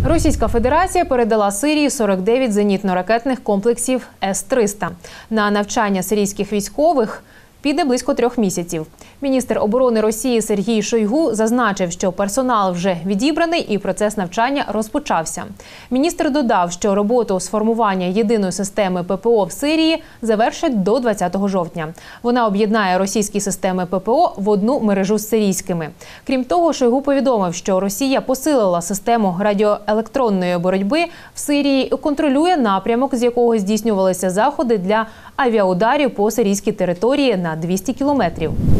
Російська Федерація передала Сирії 49 зенітно-ракетних комплексів С-300. На навчання сирійських військових піде близько 3 місяців. Міністр оборони Росії Сергій Шойгу зазначив, що персонал вже відібраний і процес навчання розпочався. Міністр додав, що роботу з формування єдиної системи ППО в Сирії завершать до 20 жовтня. Вона об'єднає російські системи ППО в одну мережу з сирійськими. Крім того, Шойгу повідомив, що Росія посилила систему радіоелектронної боротьби в Сирії і контролює напрямок, з якого здійснювалися заходи для авіаударів по сирійській території на 200 кілометрів.